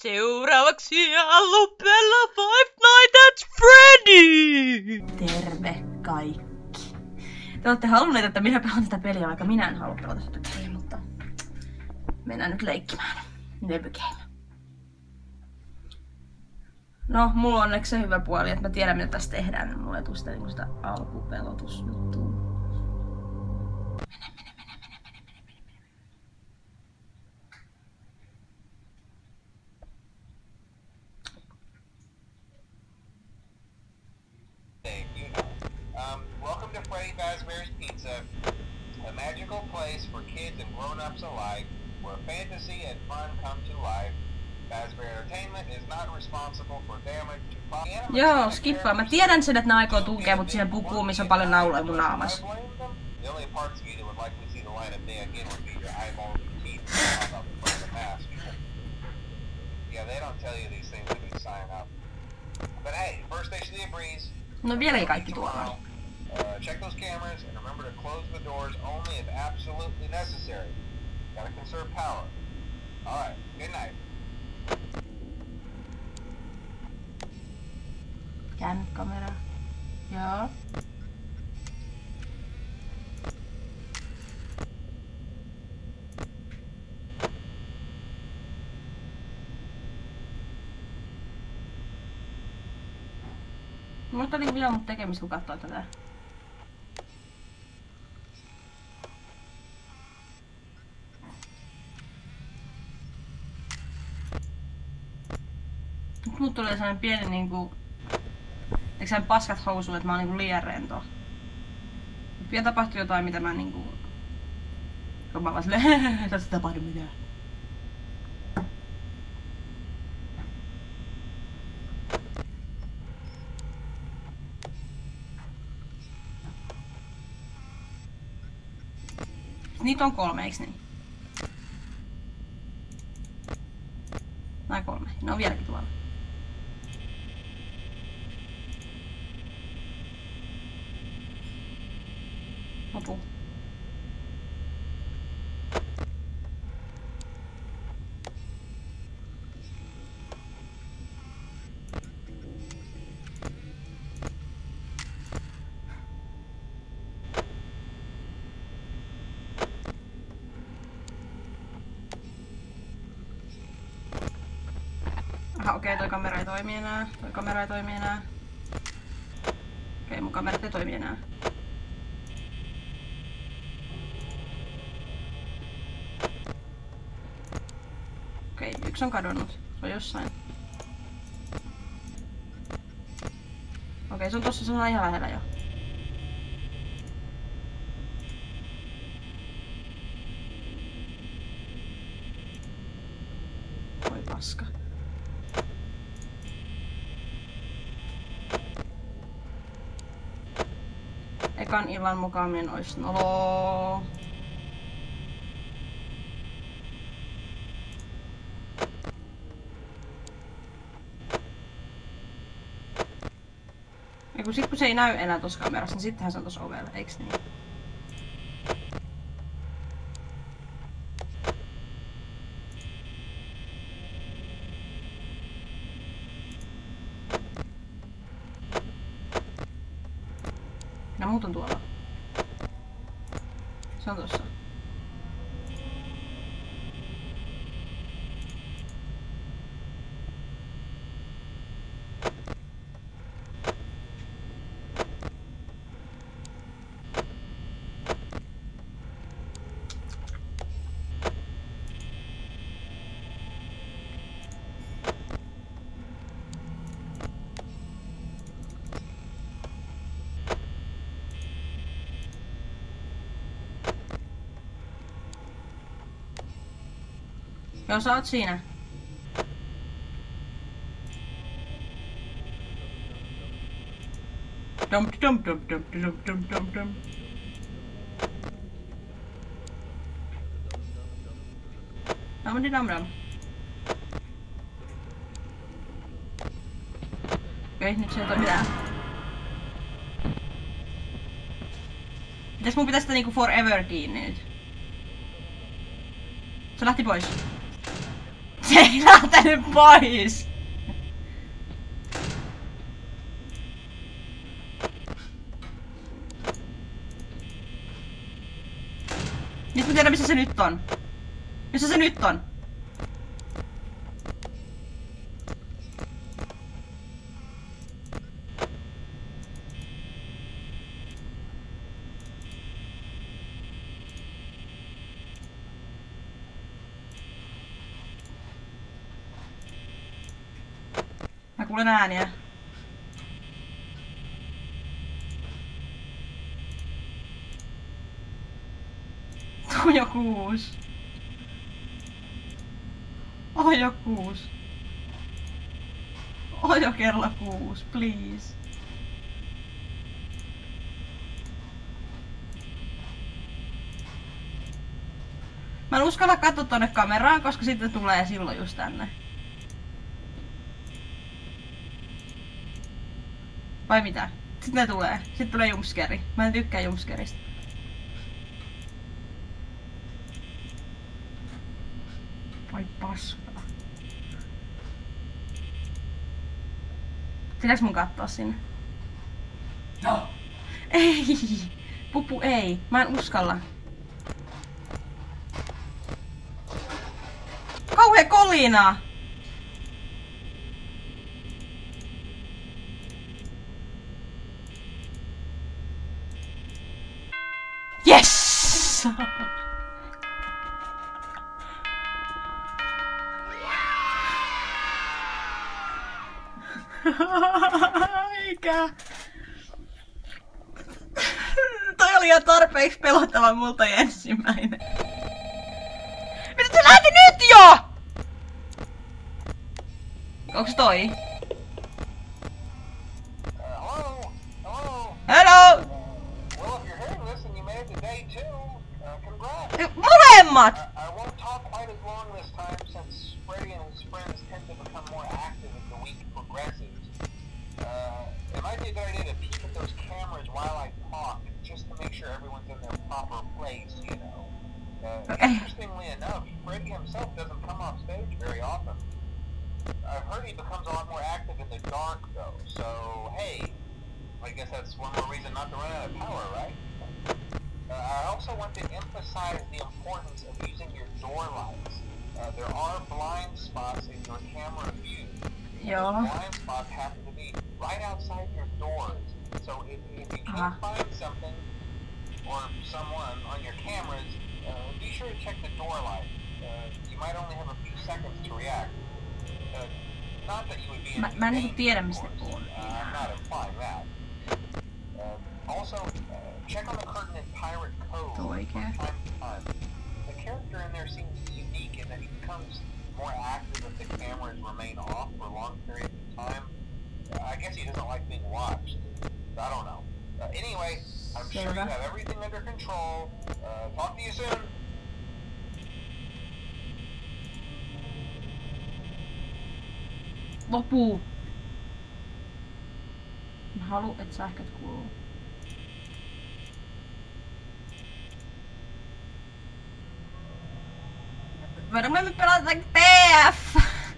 Seuraavaksi Allupella Five Nights at Freddy! Terve kaikki. Te olette halunneet, että minä pelaan tätä peliä, vaikka minä en halua pelata tätä peliä, mutta mennään nyt leikkimään. Never game. No, mulla on onneksi se hyvä puoli, että mä tiedän mitä tässä tehdään, niin mulla ei tule sitä alkupelotusjuttua. Mene. Welcome to Freddy Fazbear's Pizza, a magical place for kids and grown-ups alike, where fantasy and fun come to life. Fazbear Entertainment is not responsible for damage to property. Joo, skippaa. Mä tiedän sen, että ne aikoo tukea mut siihen pukuun, missä on paljon nauloja mun naamassa. The only parts of you that would likely see the light of day again would be your eyeballs and teeth pop up in front of the mask. Yeah, they don't tell you these things when you sign up. But hey, first station of the breeze. No vieläkin kaikki tuolla. Check those cameras and remember to close the doors only if absolutely necessary. Gotta conserve power. Alright, good night. Kamera. Joo. Musta oli vielä mut tekemistä, kun katsoo tätä. Nyt mut tulee sellainen pieni niinku... Eikö sellainen paskat housuun, että mä oon niinku liian rento. Nyt vielä tapahtui jotain, mitä mä niinku... Kun mä vaan silleen, ei tässä tapahdu mitään. Niitä on 3, eiks niin? Tai 3. Ne on vieläkin tuolla. Lopu. Aha, okei, toi kamera ei toimi enää. Okei, mun kamerat ei toimi enää. Okei, yksi on kadonnut. Se on jossain. Okei, se on tossa, se on ihan lähellä jo. Voi paska. Ekan illan mukaaminen ois noloo. Ja kun se ei näy enää tossa kamerassa, niin sittenhän se on tossa ovella, eiks niin? Ja muut on tuolla. Se on tossa. Joo, sä oot siinä. Dum. Dum. Okei, nyt se ei toi mitään. Mitäs mun pitäis sitä niinku forever kiinni nyt? Se lähti pois. Se ei lähtenyt pois! Nyt mä tiedän missä se nyt on. Missä se nyt on? Mä kuulen ääniä. On jo 6. On jo 6. On jo kello 6, please. Mä en uskalla katsoa tonne kameraan, koska sitten tulee silloin just tänne. Vai mitä? Sitten ne tulee. Sitten tulee jumpscare. Mä en tykkää jumpscareista. Vai paskaa. Pitääks mun kattoo sinne? No. Ei! Pupu ei. Mä en uskalla. Kauhea kolina! Yes! Eikä. Toi oli jo tarpeeksi pelottava multa ensimmäinen. Mitä se lähti nyt jo? Onks toi? Hello? Hello? Hello! Well, if you're hearing this and you made it to day 2, congrats. Molemmat! I won't talk quite as long this time since Freddy and his friends tend to become more active as the week progresses. It might be a good idea to peek at those cameras while I talk, just to make sure everyone's in their proper place, you know. Interestingly enough, Freddy himself doesn't come off stage very often. I've heard he becomes a lot more active in the dark, though, so hey, I guess that's one more reason not to run out of power, right? I also want to emphasize the importance of using your door lights. There are blind spots in your camera view. Yeah. Those blind spots happen to be right outside your doors. So if you can't find something or someone on your cameras, be sure to check the door light. You might only have a few seconds to react. Not that you would be in Mä en danger, tiedä of mistä course. on. I'm not implying that. Also, check on the curtain in Pirate Cove from Oikein. time to time. The character in there seems unique in that he becomes more active if the cameras remain off for long periods of time. I guess he doesn't like being watched. I don't know. Anyway, I'm sure you have everything under control. Talk to you soon. Lopu! Mä haluun, et sähköt kuuluu. Voidaanko me pelata TF?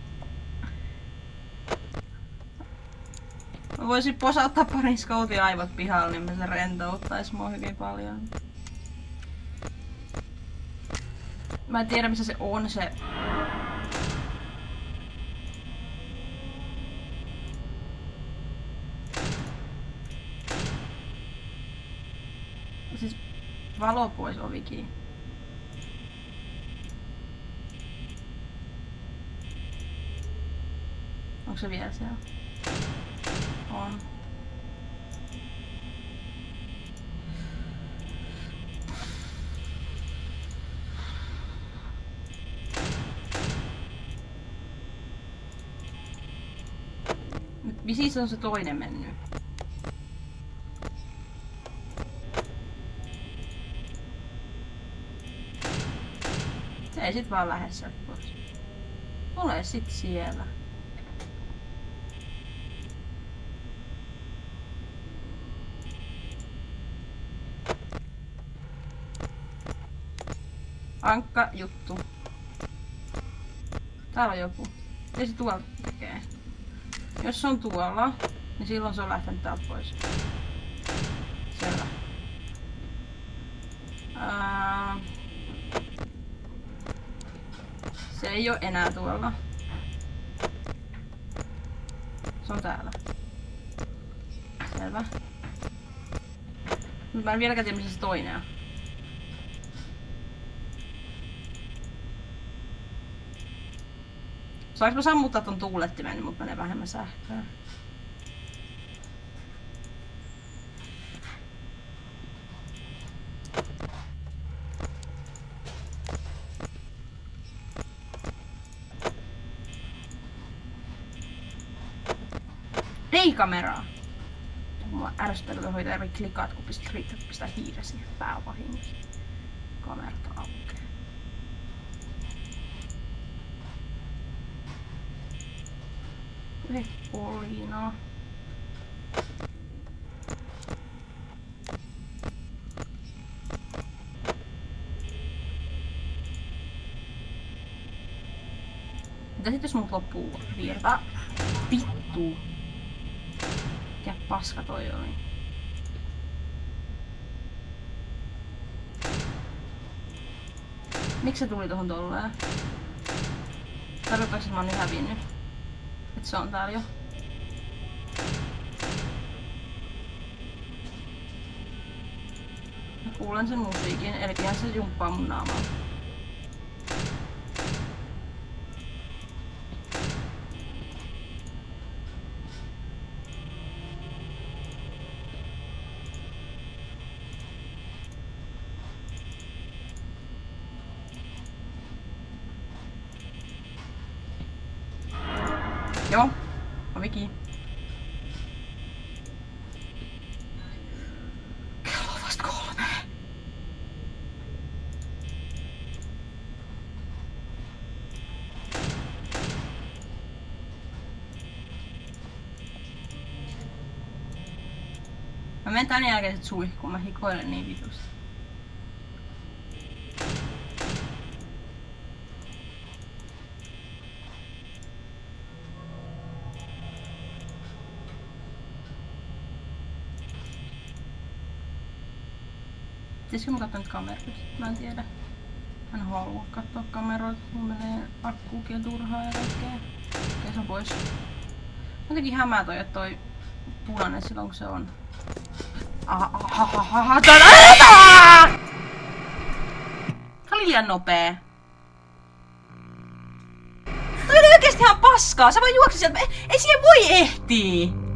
Mä voisin posauttaa parin scoutin aivot pihalle, niin se rentouttais mua hyvin paljon. Mä en tiedä missä se on se. Siis valo pois ovikin. Onko se vielä siellä? On. Missä on se toinen mennyt? Se ei sit vaan lähde sieltä pois. Ole sit siellä. Ankka juttu. Täällä on joku. Mitä se tuolla tekee? Jos se on tuolla, niin silloin se on lähtenyt täältä pois. Selvä. Se ei oo enää tuolla. Se on täällä. Selvä. Mut mä en vieläkään tiedä missä se toinen on. Saanko mä sammuttaa ton tuulettimen, niin mut menee vähemmän sähköä? Ei kameraa! Mua ärsyttää, kun hoitaa eri klikaat, kun pistää hiirä siihen päävahingossa. Kamerata aukeaa. Poliina. Mitä sit jos mut loppuu virta? Vittu! Mikä paska toi oli? Miksi se tuli tohon tolleen? Tarkoittaako, että mä oon nyt hävinnyt? Et se on täällä jo. Mä kuulen sen musiikin, eli pian se jumppaa mun naamalla. Joo, ovi kiinni. Kello on vasta 3. Mä menen tän jälkeen sit suihkuun, mä hikoilen niin vitusti. Pitäisikö mä katsoa nyt kameroita? Mä en tiedä. Mä en halua katsoa kameroita. Mulla menee akkuukin turhaa ja kaikkea. Okei, se on pois. Jotenkin hämää toi punainen silloin kun se on. Tää oli liian nopee. Tää oli oikeesti ihan paskaa. Sä vaan juoksit sieltä. Ei siihen voi ehtii.